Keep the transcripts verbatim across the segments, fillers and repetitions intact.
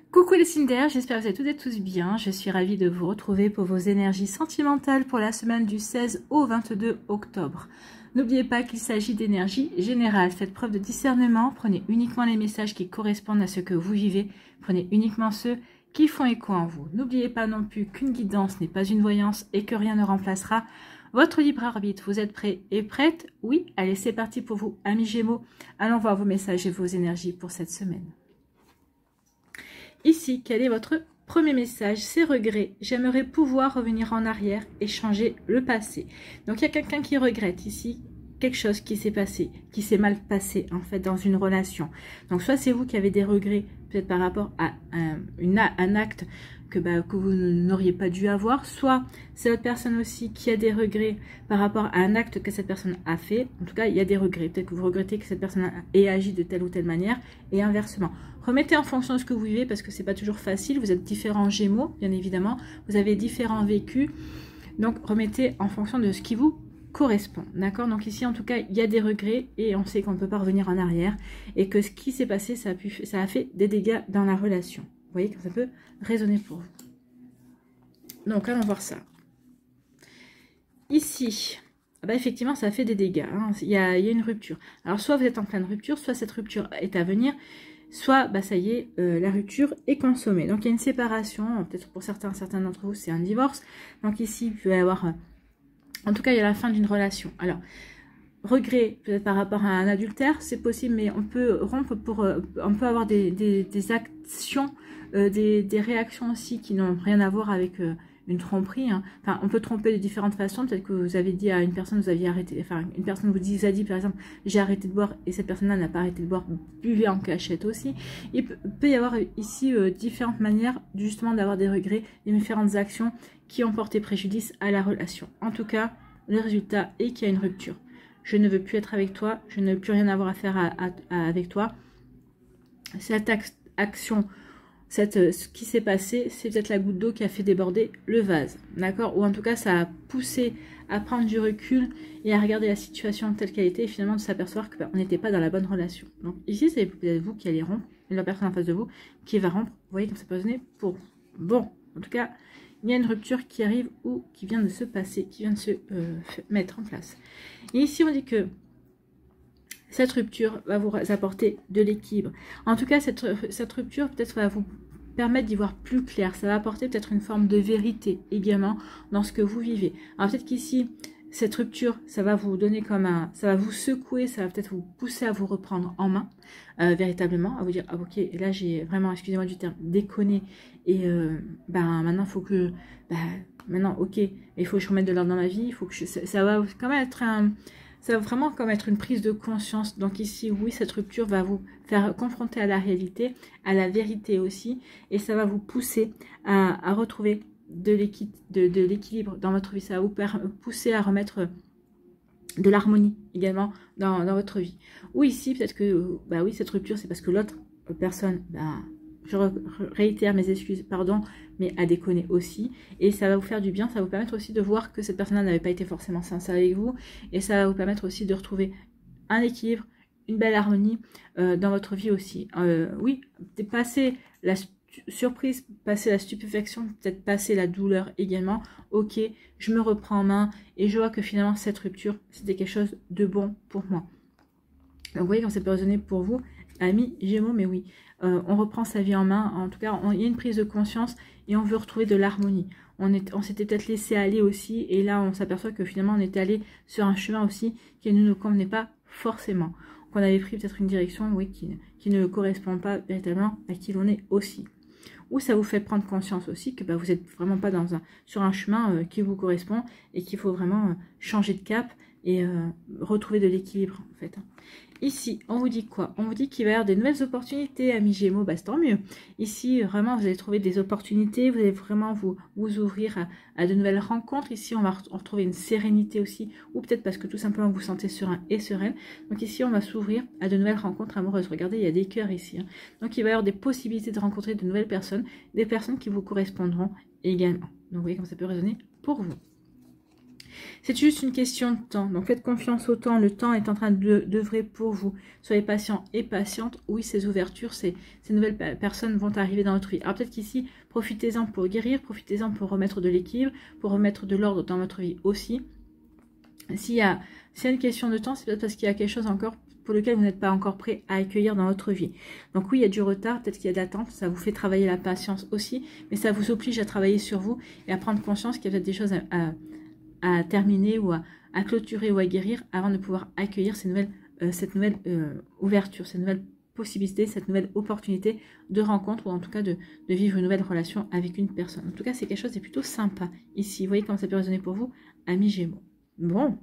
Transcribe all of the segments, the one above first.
Coucou les signes d'air, j'espère que vous allez toutes et tous bien. Je suis ravie de vous retrouver pour vos énergies sentimentales pour la semaine du seize au vingt-deux octobre. N'oubliez pas qu'il s'agit d'énergie générale. Faites preuve de discernement, prenez uniquement les messages qui correspondent à ce que vous vivez. Prenez uniquement ceux qui font écho en vous. N'oubliez pas non plus qu'une guidance n'est pas une voyance et que rien ne remplacera votre libre arbitre. Vous êtes prêts et prêtes? Oui, allez, c'est parti pour vous, amis Gémeaux. Allons voir vos messages et vos énergies pour cette semaine. Ici, quel est votre premier message? C'est regret. J'aimerais pouvoir revenir en arrière et changer le passé. Donc, il y a quelqu'un qui regrette ici quelque chose qui s'est passé, qui s'est mal passé en fait dans une relation. Donc, soit c'est vous qui avez des regrets, peut-être par rapport à un, une, un acte que, bah, que vous n'auriez pas dû avoir, soit c'est l'autre personne aussi qui a des regrets par rapport à un acte que cette personne a fait. En tout cas, il y a des regrets. Peut-être que vous regrettez que cette personne ait agi de telle ou telle manière et inversement. Remettez en fonction de ce que vous vivez parce que c'est pas toujours facile. Vous êtes différents Gémeaux, bien évidemment. Vous avez différents vécus. Donc, remettez en fonction de ce qui vous correspond. D'accord? Donc ici, en tout cas, il y a des regrets et on sait qu'on ne peut pas revenir en arrière et que ce qui s'est passé, ça a, pu, ça a fait des dégâts dans la relation. Vous voyez que ça peut résonner pour vous. Donc, allons voir ça. Ici, ah bah effectivement, ça a fait des dégâts. Hein. Il, y a, il y a une rupture. Alors, soit vous êtes en pleine rupture, soit cette rupture est à venir, soit, bah ça y est, euh, la rupture est consommée. Donc, il y a une séparation. Peut-être pour certains, certains d'entre vous, c'est un divorce. Donc, ici, il peut y avoir... Euh, en tout cas, il y a la fin d'une relation. Alors, regret, peut-être par rapport à un adultère, c'est possible, mais on peut rompre pour... Euh, on peut avoir des, des, des actions... Euh, des, des réactions aussi qui n'ont rien à voir avec euh, une tromperie. Hein. Enfin, on peut tromper de différentes façons. Peut-être que vous avez dit à une personne, vous aviez arrêté. Enfin, une personne vous, dit, vous a dit, par exemple, j'ai arrêté de boire et cette personne-là n'a pas arrêté de boire. Buvez en cachette aussi. Il peut, peut y avoir ici euh, différentes manières justement d'avoir des regrets, des différentes actions qui ont porté préjudice à la relation. En tout cas, le résultat est qu'il y a une rupture. Je ne veux plus être avec toi. Je ne veux plus rien avoir à faire à, à, à, avec toi. Cette action... Cette, ce qui s'est passé, c'est peut-être la goutte d'eau qui a fait déborder le vase, d'accord? Ou en tout cas, ça a poussé à prendre du recul et à regarder la situation telle qu'elle était et finalement de s'apercevoir qu'on n'était pas dans la bonne relation. Donc ici, c'est peut-être vous qui allez rompre et la personne en face de vous qui va rompre. Vous voyez comme ça peut sonner pour vous. Bon, en tout cas, il y a une rupture qui arrive ou qui vient de se passer, qui vient de se euh, mettre en place. Et ici, on dit que cette rupture va vous apporter de l'équilibre. En tout cas, cette, cette rupture peut-être va vous permettre d'y voir plus clair. Ça va apporter peut-être une forme de vérité également dans ce que vous vivez. Alors peut-être qu'ici, cette rupture, ça va vous donner comme un... Ça va vous secouer, ça va peut-être vous pousser à vous reprendre en main, euh, véritablement, à vous dire, ah ok, là j'ai vraiment, excusez-moi du terme, déconné. Et euh, ben maintenant, il faut que... Ben, maintenant, ok, il faut que je remette de l'ordre dans ma vie. Il faut que je, ça, ça va quand même être un... Ça va vraiment comme être une prise de conscience. Donc ici, oui, cette rupture va vous faire confronter à la réalité, à la vérité aussi. Et ça va vous pousser à, à retrouver de l'équilibre dans votre vie. Ça va vous pousser à remettre de l'harmonie également dans, dans votre vie. Ou ici, peut-être que, bah oui, cette rupture, c'est parce que l'autre personne... Bah, je réitère mes excuses, pardon, mais à déconner aussi. Et ça va vous faire du bien, ça va vous permettre aussi de voir que cette personne-là n'avait pas été forcément sincère avec vous. Et ça va vous permettre aussi de retrouver un équilibre, une belle harmonie euh, dans votre vie aussi. Euh, oui, passer la surprise, passer la stupéfaction, peut-être passer la douleur également. Ok, je me reprends en main et je vois que finalement cette rupture, c'était quelque chose de bon pour moi. Donc vous voyez quand ça peut résonner pour vous, amis Gémeaux, mais oui. Euh, on reprend sa vie en main, en tout cas, on, il y a une prise de conscience et on veut retrouver de l'harmonie. On, on s'était peut-être laissé aller aussi et là, on s'aperçoit que finalement, on était allé sur un chemin aussi qui ne nous convenait pas forcément. Qu'on avait pris peut-être une direction, oui, qui, qui ne correspond pas véritablement à qui l'on est aussi. Ou ça vous fait prendre conscience aussi que bah, vous n'êtes vraiment pas dans un, sur un chemin euh, qui vous correspond et qu'il faut vraiment euh, changer de cap et euh, retrouver de l'équilibre en fait. Ici, on vous dit quoi? On vous dit qu'il va y avoir des nouvelles opportunités, amis Gémeaux, bah c'est tant mieux. Ici, vraiment, vous allez trouver des opportunités, vous allez vraiment vous, vous ouvrir à, à de nouvelles rencontres. Ici, on va retrouver une sérénité aussi, ou peut-être parce que tout simplement vous vous sentez serein et sereine. Donc ici, on va s'ouvrir à de nouvelles rencontres amoureuses. Regardez, il y a des cœurs ici. Hein. Donc il va y avoir des possibilités de rencontrer de nouvelles personnes, des personnes qui vous correspondront également. Donc vous voyez comme ça peut résonner pour vous. C'est juste une question de temps. Donc faites confiance au temps. Le temps est en train d'œuvrer pour vous. Soyez patient et patiente. Oui, ces ouvertures, ces, ces nouvelles personnes vont arriver dans votre vie. Alors peut-être qu'ici, profitez-en pour guérir, profitez-en pour remettre de l'équilibre, pour remettre de l'ordre dans votre vie aussi. S'il y a, s'il y a une question de temps, c'est peut-être parce qu'il y a quelque chose encore pour lequel vous n'êtes pas encore prêt à accueillir dans votre vie. Donc oui, il y a du retard, peut-être qu'il y a de l'attente, ça vous fait travailler la patience aussi, mais ça vous oblige à travailler sur vous et à prendre conscience qu'il y a peut-être des choses à, à, à terminer ou à, à clôturer ou à guérir avant de pouvoir accueillir ces nouvelles, euh, cette nouvelle euh, ouverture, cette nouvelle possibilité, cette nouvelle opportunité de rencontre ou en tout cas de, de vivre une nouvelle relation avec une personne. En tout cas, c'est quelque chose de plutôt sympa ici. Vous voyez comment ça peut résonner pour vous, amis Gémeaux. Bon.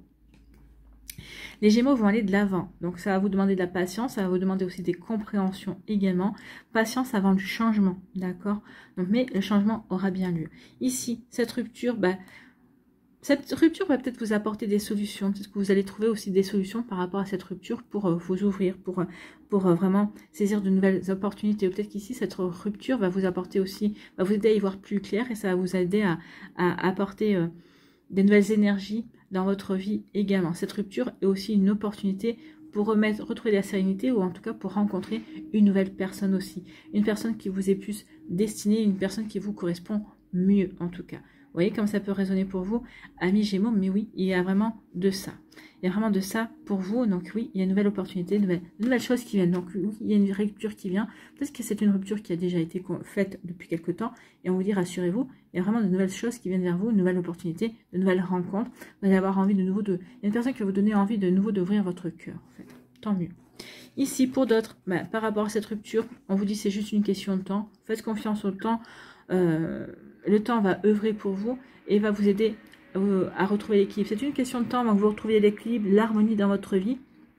Les Gémeaux vont aller de l'avant, donc ça va vous demander de la patience, ça va vous demander aussi des compréhensions également. Patience avant le changement, d'accord? Donc, mais le changement aura bien lieu. Ici, cette rupture, bah, cette rupture va peut-être vous apporter des solutions. Peut-être que vous allez trouver aussi des solutions par rapport à cette rupture pour euh, vous ouvrir, pour, pour euh, vraiment saisir de nouvelles opportunités. Peut-être qu'ici, cette rupture va vous apporter aussi, va vous aider à y voir plus clair et ça va vous aider à, à apporter euh, des nouvelles énergies dans votre vie également. Cette rupture est aussi une opportunité pour remettre, retrouver de la sérénité ou en tout cas pour rencontrer une nouvelle personne aussi. Une personne qui vous est plus destinée, une personne qui vous correspond mieux en tout cas. Vous voyez comme ça peut résonner pour vous, amis Gémeaux, mais oui, il y a vraiment de ça. Il y a vraiment de ça pour vous, donc oui, il y a une nouvelle opportunité, une nouvelle, une nouvelle chose qui vient. Donc oui, il y a une rupture qui vient. Peut-être que c'est une rupture qui a déjà été faite depuis quelque temps, et on vous dit, rassurez-vous, il y a vraiment de nouvelles choses qui viennent vers vous, une nouvelle opportunité, de nouvelles rencontres. Vous allez avoir envie de nouveau de... Il y a une personne qui va vous donner envie de nouveau d'ouvrir votre cœur, en fait. Tant mieux. Ici, pour d'autres, bah, par rapport à cette rupture, on vous dit c'est juste une question de temps. Faites confiance au temps. Euh, le temps va œuvrer pour vous et va vous aider euh, à retrouver l'équilibre. C'est une question de temps avant que vous retrouviez l'équilibre, l'harmonie dans votre vie.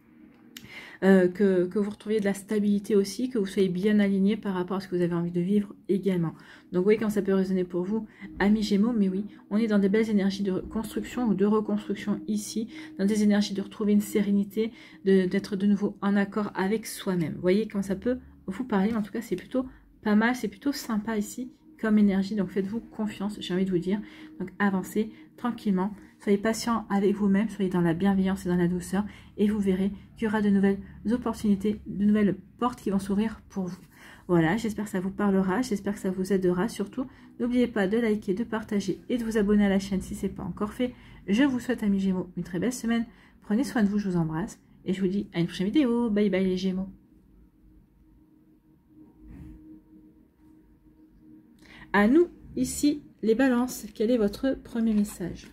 Euh, que, que vous retrouviez de la stabilité aussi, que vous soyez bien aligné par rapport à ce que vous avez envie de vivre également. Donc vous voyez quand ça peut résonner pour vous, amis Gémeaux, mais oui, on est dans des belles énergies de construction ou de reconstruction ici, dans des énergies de retrouver une sérénité, d'être de, de nouveau en accord avec soi-même. Vous voyez quand ça peut vous parler, en tout cas c'est plutôt pas mal, c'est plutôt sympa ici comme énergie, donc faites-vous confiance, j'ai envie de vous dire. Donc avancez tranquillement, soyez patient avec vous-même, soyez dans la bienveillance et dans la douceur, et vous verrez qu'il y aura de nouvelles opportunités, de nouvelles portes qui vont s'ouvrir pour vous. Voilà, j'espère que ça vous parlera, j'espère que ça vous aidera. Surtout, n'oubliez pas de liker, de partager et de vous abonner à la chaîne si ce n'est pas encore fait. Je vous souhaite, amis Gémeaux, une très belle semaine. Prenez soin de vous, je vous embrasse, et je vous dis à une prochaine vidéo. Bye bye les Gémeaux. À nous, ici, les balances, quel est votre premier message?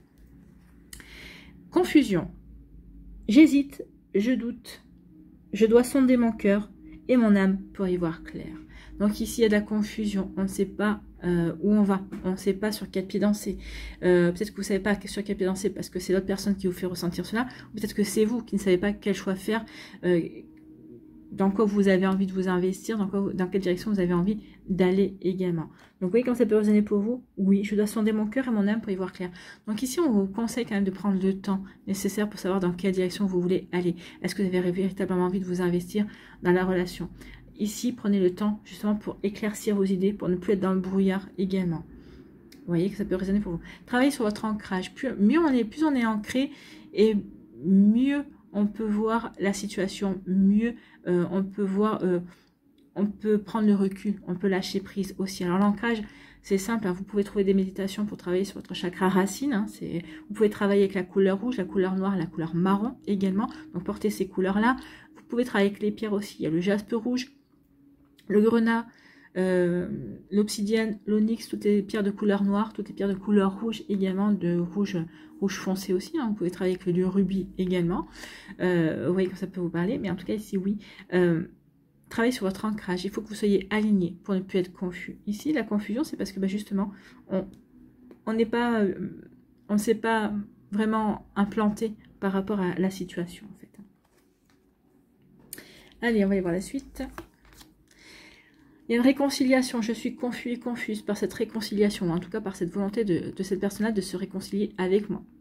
Confusion. J'hésite, je doute, je dois sonder mon cœur et mon âme pour y voir clair. Donc ici, il y a de la confusion, on ne sait pas euh, où on va, on ne sait pas sur quel pied danser. Euh, peut-être que vous ne savez pas sur quel pied danser parce que c'est l'autre personne qui vous fait ressentir cela, ou peut-être que c'est vous qui ne savez pas quel choix faire, euh, dans quoi vous avez envie de vous investir, dans, quoi vous, dans quelle direction vous avez envie d'aller également. Donc vous voyez comment ça peut résonner pour vous? Oui, je dois sonder mon cœur et mon âme pour y voir clair. Donc ici, on vous conseille quand même de prendre le temps nécessaire pour savoir dans quelle direction vous voulez aller. Est-ce que vous avez véritablement envie de vous investir dans la relation? Ici, prenez le temps justement pour éclaircir vos idées, pour ne plus être dans le brouillard également. Vous voyez que ça peut résonner pour vous. Travaillez sur votre ancrage. Plus, mieux on est, plus on est ancré et mieux on peut voir la situation, mieux euh, on peut voir, euh, on peut prendre le recul, on peut lâcher prise aussi. Alors l'ancrage, c'est simple, hein, vous pouvez trouver des méditations pour travailler sur votre chakra racine. Hein, vous pouvez travailler avec la couleur rouge, la couleur noire, la couleur marron également. Donc portez ces couleurs-là. Vous pouvez travailler avec les pierres aussi. Il y a le jaspe rouge, le grenat, euh, l'obsidienne, l'onyx, toutes les pierres de couleur noire, toutes les pierres de couleur rouge également, de rouge rouge foncé aussi, hein. Vous pouvez travailler avec le rubis également, euh, vous voyez que ça peut vous parler, mais en tout cas ici oui, euh, travaillez sur votre ancrage, il faut que vous soyez aligné pour ne plus être confus. Ici la confusion c'est parce que bah, justement on n'est pas, euh, on ne s'est pas vraiment implanté par rapport à la situation en fait. Allez, on va y voir la suite. Il y a une réconciliation, je suis confus et confuse par cette réconciliation, en tout cas par cette volonté de, de cette personne-là de se réconcilier avec moi.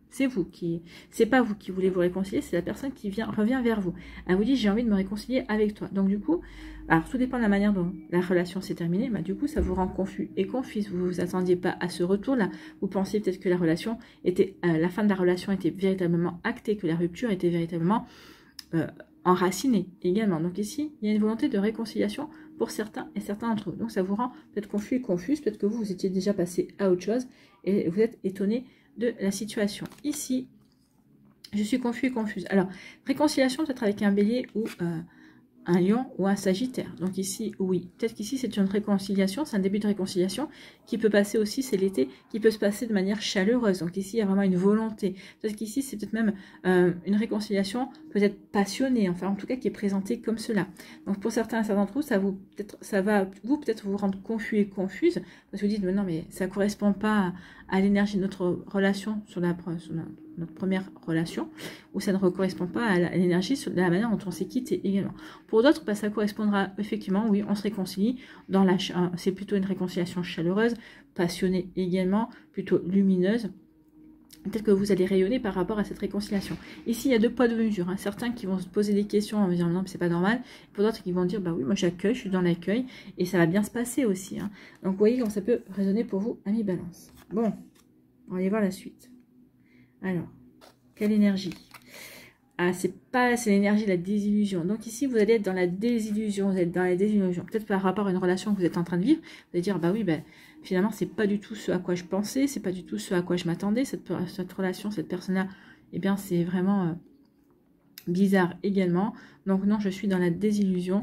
C'est vous qui, c'est pas vous qui voulez vous réconcilier, c'est la personne qui vient, revient vers vous. Elle vous dit, j'ai envie de me réconcilier avec toi. Donc du coup, alors tout dépend de la manière dont la relation s'est terminée, bah, du coup ça vous rend confus et confuse. Vous vous attendiez pas à ce retour-là. Vous pensiez peut-être que la relation était, euh, la fin de la relation était véritablement actée, que la rupture était véritablement euh, enracinée également. Donc ici, il y a une volonté de réconciliation pour certains et certains d'entre vous. Donc ça vous rend peut-être confus et confuse, peut-être que vous, vous étiez déjà passé à autre chose et vous êtes étonné de la situation. Ici, je suis confus et confuse. Alors, réconciliation peut-être avec un bélier ou euh, un lion ou un sagittaire. Donc ici, oui. Peut-être qu'ici, c'est une réconciliation, c'est un début de réconciliation qui peut passer aussi, c'est l'été, qui peut se passer de manière chaleureuse. Donc ici, il y a vraiment une volonté. Peut-être qu'ici, c'est peut-être même euh, une réconciliation peut-être passionnée, enfin en tout cas qui est présentée comme cela. Donc pour certains et certains d'entre vous, ça, vous, peut ça va vous peut-être vous rendre confus et confuse, parce que vous dites, mais non, mais ça ne correspond pas à, à l'énergie de notre relation sur la, sur la notre première relation, ou ça ne correspond pas à l'énergie de la manière dont on s'est quitté également. Pour d'autres, bah, ça correspondra effectivement, oui, on se réconcilie, dans la, c'est plutôt une réconciliation chaleureuse, passionnée également, plutôt lumineuse. Peut-être que vous allez rayonner par rapport à cette réconciliation. Ici, il y a deux poids, deux mesures. Hein. Certains qui vont se poser des questions en me disant non, mais c'est pas normal. Pour d'autres qui vont dire bah oui, moi j'accueille, je suis dans l'accueil et ça va bien se passer aussi. Hein. Donc vous voyez comment ça peut résonner pour vous, amis Balance. Bon, on va aller voir la suite. Alors, quelle énergie? Ah, c'est pas, c'est l'énergie de la désillusion. Donc ici, vous allez être dans la désillusion, vous êtes dans la désillusion. Peut-être par rapport à une relation que vous êtes en train de vivre, vous allez dire, bah oui, bah, finalement, c'est pas du tout ce à quoi je pensais, c'est pas du tout ce à quoi je m'attendais, cette, cette relation, cette personne-là, eh bien, c'est vraiment euh, bizarre également. Donc non, je suis dans la désillusion.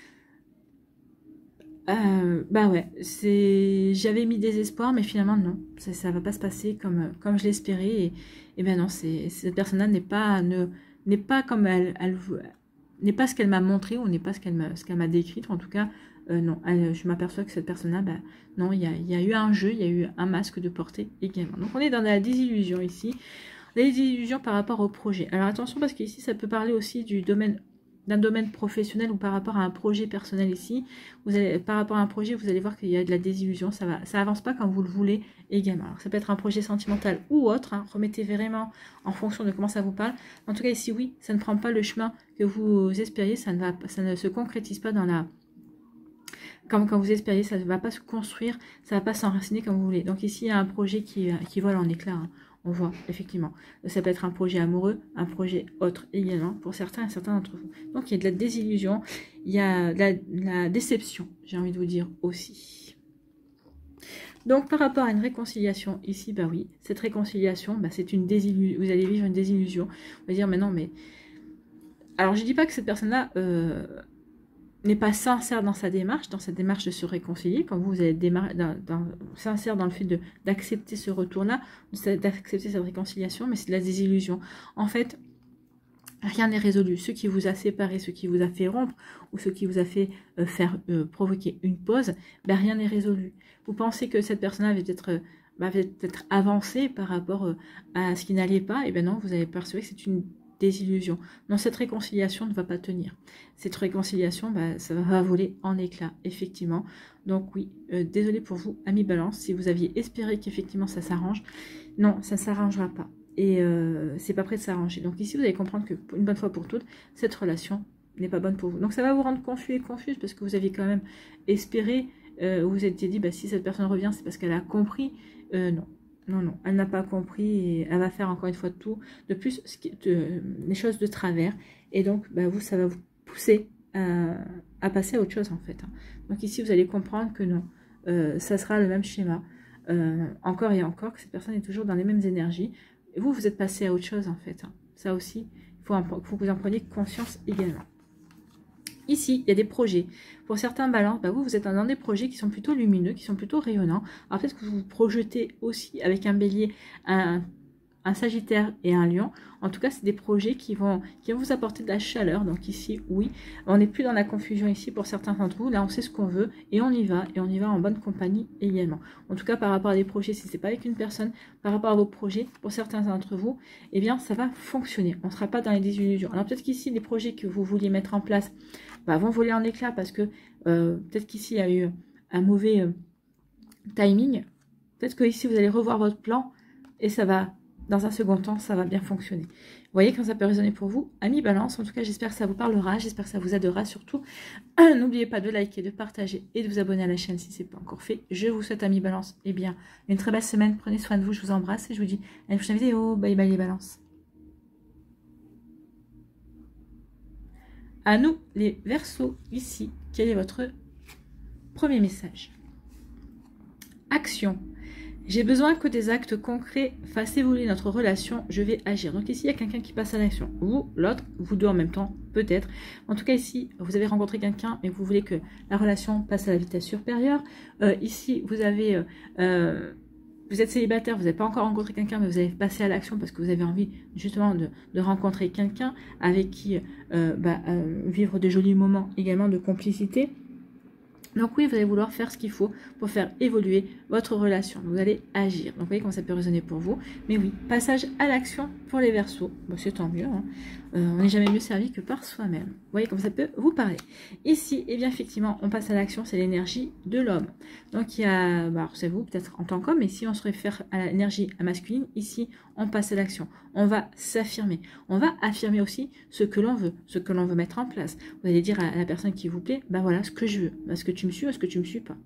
Euh, bah ouais, c'est, j'avais mis des espoirs, mais finalement non, ça, ça va pas se passer comme, comme je l'espérais, et, et ben non, c'est, cette personne-là n'est pas, ne, n'est pas comme elle, elle n'est pas ce qu'elle m'a montré, ou n'est pas ce qu'elle m'a, ce qu'elle m'a décrit, en tout cas, euh, non, elle, je m'aperçois que cette personne-là, bah, non, il y a, il y a eu un jeu, il y a eu un masque de portée également. Donc on est dans la désillusion ici, la désillusion par rapport au projet. Alors attention, parce qu'ici, ça peut parler aussi du domaine d'un domaine professionnel ou par rapport à un projet personnel ici, vous allez, par rapport à un projet, vous allez voir qu'il y a de la désillusion, ça va, ça avance pas comme vous le voulez également. Alors, ça peut être un projet sentimental ou autre, hein, remettez vraiment en fonction de comment ça vous parle. En tout cas ici, oui, ça ne prend pas le chemin que vous espériez, ça ne, va, ça ne se concrétise pas dans la... Comme quand vous espériez, ça ne va pas se construire, ça ne va pas s'enraciner comme vous voulez. Donc ici, il y a un projet qui, qui vole en éclats, hein. On voit, effectivement. Ça peut être un projet amoureux, un projet autre également, pour certains et certains d'entre vous. Donc, il y a de la désillusion, il y a de la, de la déception, j'ai envie de vous dire aussi. Donc, par rapport à une réconciliation, ici, bah oui, cette réconciliation, bah, c'est une désillusion. Vous allez vivre une désillusion. On va dire, mais non, mais... Alors, je ne dis pas que cette personne-là... Euh... n'est pas sincère dans sa démarche, dans sa démarche de se réconcilier, quand vous, vous êtes dans, dans, sincère dans le fait d'accepter ce retour-là, d'accepter cette réconciliation, mais c'est de la désillusion. En fait, rien n'est résolu. Ce qui vous a séparé, ce qui vous a fait rompre, ou ce qui vous a fait euh, faire euh, provoquer une pause, ben, rien n'est résolu. Vous pensez que cette personne avait peut-être bah, peut-être avancé par rapport euh, à ce qui n'allait pas, et bien non, vous avez perçu que c'est une désillusion. Non, cette réconciliation ne va pas tenir. Cette réconciliation, bah, ça va voler en éclats, effectivement. Donc oui, euh, désolé pour vous, amis Balance, si vous aviez espéré qu'effectivement ça s'arrange. Non, ça ne s'arrangera pas. Et euh, c'est pas prêt de s'arranger. Donc ici, vous allez comprendre que une bonne fois pour toutes, cette relation n'est pas bonne pour vous. Donc ça va vous rendre confus et confuse parce que vous aviez quand même espéré, euh, vous vous étiez dit, bah, si cette personne revient, c'est parce qu'elle a compris. Euh, non. Non, non, elle n'a pas compris et elle va faire encore une fois de tout, de plus ce qui, de, les choses de travers. Et donc, bah, vous, ça va vous pousser à, à passer à autre chose en fait. Donc ici, vous allez comprendre que non, euh, ça sera le même schéma. Euh, encore et encore, que cette personne est toujours dans les mêmes énergies. Et vous, vous êtes passé à autre chose en fait. Ça aussi, il faut, faut que vous en preniez conscience également. Ici, il y a des projets. Pour certains balances, bah vous, vous êtes dans des projets qui sont plutôt lumineux, qui sont plutôt rayonnants. Alors peut-être que vous vous projetez aussi avec un bélier, un, un sagittaire et un lion. En tout cas, c'est des projets qui vont, qui vont vous apporter de la chaleur. Donc ici, oui, on n'est plus dans la confusion ici pour certains d'entre vous. Là, on sait ce qu'on veut et on y va. Et on y va en bonne compagnie également. En tout cas, par rapport à des projets, si ce n'est pas avec une personne, par rapport à vos projets, pour certains d'entre vous, eh bien, ça va fonctionner. On ne sera pas dans les désillusions. Alors peut-être qu'ici, les projets que vous vouliez mettre en place, bah, vont voler en éclats parce que euh, peut-être qu'ici il y a eu un mauvais euh, timing. Peut-être que ici vous allez revoir votre plan et ça va dans un second temps, ça va bien fonctionner. Vous voyez quand ça peut résonner pour vous, amis Balance. En tout cas, j'espère que ça vous parlera, j'espère que ça vous aidera surtout. N'oubliez pas de liker, de partager et de vous abonner à la chaîne si ce n'est pas encore fait. Je vous souhaite, amis Balance, eh bien, une très belle semaine. Prenez soin de vous, je vous embrasse et je vous dis à une prochaine vidéo. Bye bye les Balances. À nous, les Verseaux, ici, quel est votre premier message? Action. J'ai besoin que des actes concrets fassent évoluer notre relation, je vais agir. Donc ici, il y a quelqu'un qui passe à l'action. Vous, l'autre, vous deux en même temps, peut-être. En tout cas, ici, vous avez rencontré quelqu'un et vous voulez que la relation passe à la vitesse supérieure. Euh, ici, vous avez... Euh, euh, vous êtes célibataire, vous n'avez pas encore rencontré quelqu'un, mais vous avez passé à l'action parce que vous avez envie justement de, de rencontrer quelqu'un avec qui euh, bah, euh, vivre de jolis moments, également de complicité. Donc oui, vous allez vouloir faire ce qu'il faut pour faire évoluer votre relation. Vous allez agir. Donc vous voyez comment ça peut résonner pour vous. Mais oui, passage à l'action pour les Verseaux. Bon, c'est tant mieux. Hein. Euh, on n'est jamais mieux servi que par soi-même. Vous voyez comment ça peut vous parler. Ici, eh bien effectivement, on passe à l'action. C'est l'énergie de l'homme. Donc il y a, bah, c'est vous peut-être en tant qu'homme, mais si on se réfère à l'énergie masculine, ici, on passe à l'action. On va s'affirmer. On va affirmer aussi ce que l'on veut, ce que l'on veut mettre en place. Vous allez dire à la personne qui vous plaît, ben voilà ce que je veux. Est-ce que tu me suis ou est-ce que tu me suis pas?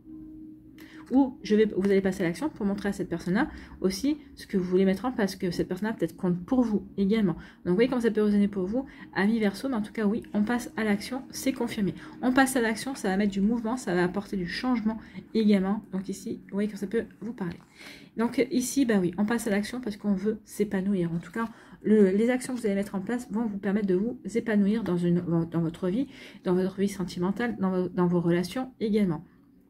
Ou je vais, vous allez passer à l'action pour montrer à cette personne-là aussi ce que vous voulez mettre en place, que cette personne-là peut-être compte pour vous également. Donc vous voyez comment ça peut résonner pour vous, amis Verseau, mais en tout cas oui, on passe à l'action, c'est confirmé. On passe à l'action, ça va mettre du mouvement, ça va apporter du changement également. Donc ici, vous voyez comment ça peut vous parler. Donc ici, bah oui, on passe à l'action parce qu'on veut s'épanouir. En tout cas, le, les actions que vous allez mettre en place vont vous permettre de vous épanouir dans, une, dans votre vie, dans votre vie sentimentale, dans vos, dans vos relations également.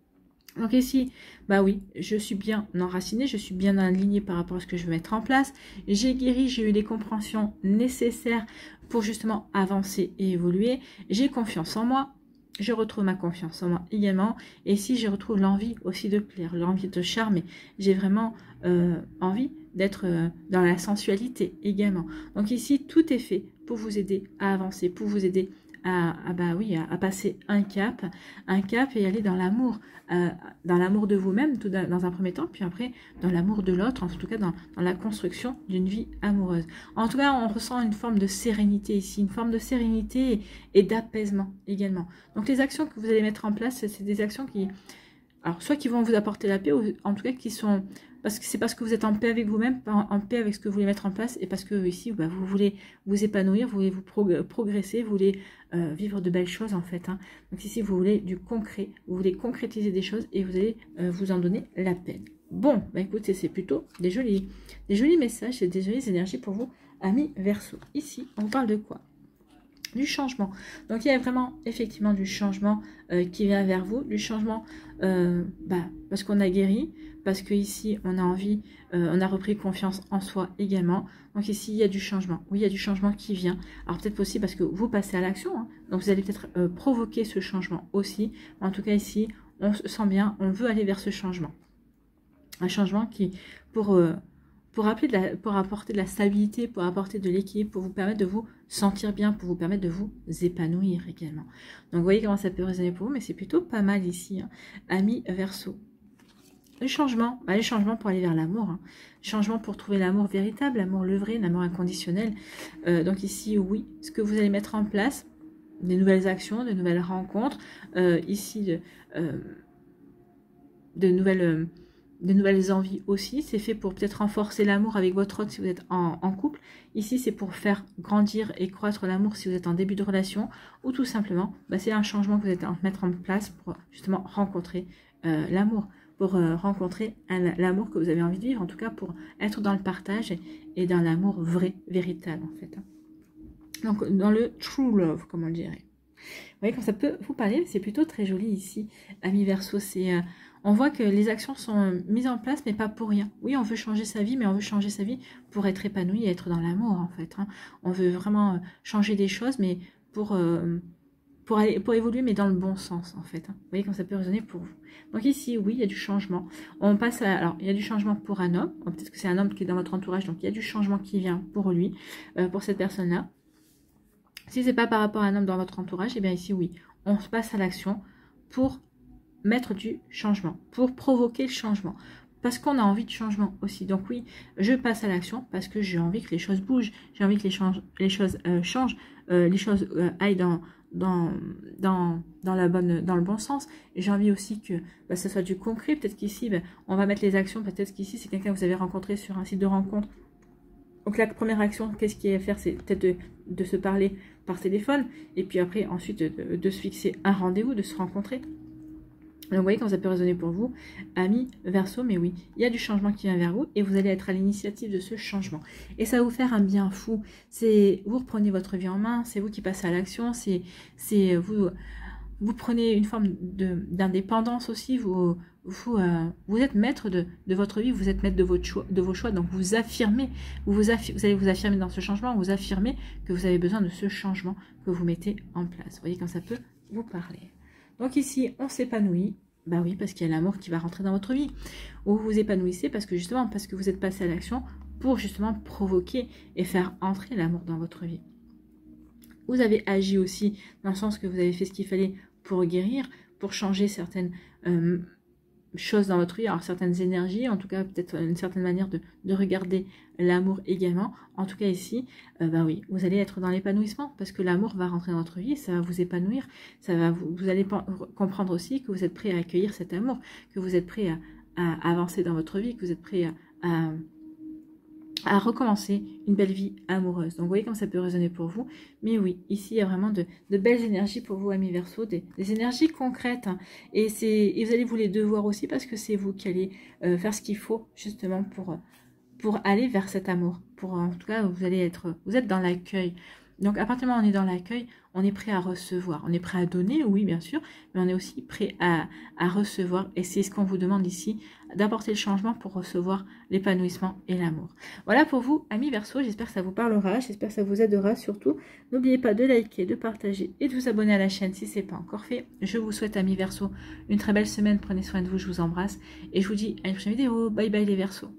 Donc ici, bah oui, je suis bien enracinée, je suis bien alignée par rapport à ce que je veux mettre en place. J'ai guéri, j'ai eu les compréhensions nécessaires pour justement avancer et évoluer. J'ai confiance en moi, je retrouve ma confiance en moi également. Et ici, je retrouve l'envie aussi de plaire, l'envie de charmer. J'ai vraiment euh, envie d'être euh, dans la sensualité également. Donc ici, tout est fait pour vous aider à avancer, pour vous aider à, à, bah oui, à, à passer un cap, un cap et aller dans l'amour, euh, dans l'amour de vous-même tout dans, dans un premier temps, puis après dans l'amour de l'autre, en tout cas dans, dans la construction d'une vie amoureuse. En tout cas, on ressent une forme de sérénité ici, une forme de sérénité et, et d'apaisement également. Donc les actions que vous allez mettre en place, c'est des actions qui, alors soit qui vont vous apporter la paix, ou en tout cas qui sont... Parce que c'est parce que vous êtes en paix avec vous-même, en paix avec ce que vous voulez mettre en place, et parce que ici, bah, vous voulez vous épanouir, vous voulez vous prog progresser, vous voulez euh, vivre de belles choses en fait. Hein. Donc ici, vous voulez du concret, vous voulez concrétiser des choses et vous allez euh, vous en donner la peine. Bon, bah écoutez, c'est plutôt des jolis, des jolis messages, et des jolies énergies pour vous, amis Verseau. Ici, on vous parle de quoi? Du changement. Donc il y a vraiment effectivement du changement euh, qui vient vers vous, du changement euh, bah, parce qu'on a guéri, parce que ici on a envie, euh, on a repris confiance en soi également. Donc ici il y a du changement. Oui, il y a du changement qui vient. Alors peut-être aussi parce que vous passez à l'action, hein. Donc vous allez peut-être euh, provoquer ce changement aussi. En tout cas ici, on se sent bien, on veut aller vers ce changement. Un changement qui, pour... Euh, Pour, appeler de la, pour apporter de la stabilité, pour apporter de l'équilibre, pour vous permettre de vous sentir bien, pour vous permettre de vous épanouir également. Donc, vous voyez comment ça peut résonner pour vous, mais c'est plutôt pas mal ici, hein. Amis Verseau. Le changement, bah, les changements pour aller vers l'amour. Hein. Changement pour trouver l'amour véritable, l'amour le vrai, l'amour inconditionnel. Euh, donc ici, oui, ce que vous allez mettre en place, des nouvelles actions, de nouvelles rencontres. Euh, ici, de, euh, de nouvelles... Euh, de nouvelles envies aussi, c'est fait pour peut-être renforcer l'amour avec votre autre si vous êtes en, en couple. Ici, c'est pour faire grandir et croître l'amour si vous êtes en début de relation, ou tout simplement, bah, c'est un changement que vous êtes en mettre en place pour justement rencontrer euh, l'amour, pour euh, rencontrer l'amour que vous avez envie de vivre, en tout cas pour être dans le partage et, et dans l'amour vrai, véritable en fait. Donc dans le true love, comme on le dirait. Vous voyez, quand ça peut vous parler, c'est plutôt très joli ici, amis Verseau, c'est... Euh, on voit que les actions sont mises en place, mais pas pour rien. Oui, on veut changer sa vie, mais on veut changer sa vie pour être épanoui et être dans l'amour, en fait. Hein. On veut vraiment changer des choses, mais pour, euh, pour, aller, pour évoluer, mais dans le bon sens, en fait. Hein. Vous voyez comme ça peut résonner pour vous. Donc ici, oui, il y a du changement. On passe à... Alors, il y a du changement pour un homme. Peut-être que c'est un homme qui est dans votre entourage, donc il y a du changement qui vient pour lui, euh, pour cette personne-là. Si ce n'est pas par rapport à un homme dans votre entourage, eh bien ici, oui, on se passe à l'action pour... mettre du changement, pour provoquer le changement, parce qu'on a envie de changement aussi. Donc oui, je passe à l'action parce que j'ai envie que les choses bougent, j'ai envie que les, change, les choses euh, changent, euh, les choses euh, aillent dans, dans, dans, dans, la bonne, dans le bon sens. Et j'ai envie aussi que bah, ce soit du concret. Peut-être qu'ici, bah, on va mettre les actions. Peut-être qu'ici, c'est quelqu'un que vous avez rencontré sur un site de rencontre. Donc la première action, qu'est-ce qu'il y a à faire? C'est peut-être de, de se parler par téléphone. Et puis après, ensuite, de, de se fixer un rendez-vous, de se rencontrer. Donc vous voyez quand ça peut résonner pour vous, amis Verseau, mais oui, il y a du changement qui vient vers vous et vous allez être à l'initiative de ce changement. Et ça va vous faire un bien fou. C'est vous reprenez votre vie en main, c'est vous qui passez à l'action, c'est c'est vous vous prenez une forme de d'indépendance aussi. Vous vous euh, vous êtes maître de, de votre vie, vous êtes maître de votre choix, de vos choix. Donc vous affirmez, vous vous, affi vous allez vous affirmer dans ce changement, vous affirmez que vous avez besoin de ce changement que vous mettez en place. Vous voyez quand ça peut vous parler. Donc ici, on s'épanouit. Bah oui, parce qu'il y a l'amour qui va rentrer dans votre vie. Ou vous vous épanouissez parce que justement, parce que vous êtes passé à l'action pour justement provoquer et faire entrer l'amour dans votre vie. Vous avez agi aussi dans le sens que vous avez fait ce qu'il fallait pour guérir, pour changer certaines euh, choses dans votre vie, alors certaines énergies, en tout cas peut-être une certaine manière de, de regarder l'amour également. En tout cas ici, euh, bah oui, vous allez être dans l'épanouissement parce que l'amour va rentrer dans votre vie, ça va vous épanouir, ça va vous, vous allez comprendre aussi que vous êtes prêt à accueillir cet amour, que vous êtes prêt à, à avancer dans votre vie, que vous êtes prêt à, à à recommencer une belle vie amoureuse. Donc vous voyez comme ça peut résonner pour vous. Mais oui, ici il y a vraiment de, de belles énergies pour vous, amis Verseau, des, des énergies concrètes. Hein. Et, et vous allez vous les devoir aussi parce que c'est vous qui allez euh, faire ce qu'il faut justement pour, pour aller vers cet amour. Pour, en tout cas, vous allez être, vous êtes dans l'accueil. Donc à partir du moment où on est dans l'accueil, on est prêt à recevoir. On est prêt à donner, oui bien sûr, mais on est aussi prêt à, à recevoir. Et c'est ce qu'on vous demande ici, d'apporter le changement pour recevoir l'épanouissement et l'amour. Voilà pour vous, amis Verseau, j'espère que ça vous parlera, j'espère que ça vous aidera surtout. N'oubliez pas de liker, de partager et de vous abonner à la chaîne si ce n'est pas encore fait. Je vous souhaite, amis Verseau, une très belle semaine, prenez soin de vous, je vous embrasse. Et je vous dis à une prochaine vidéo, bye bye les Verseaux.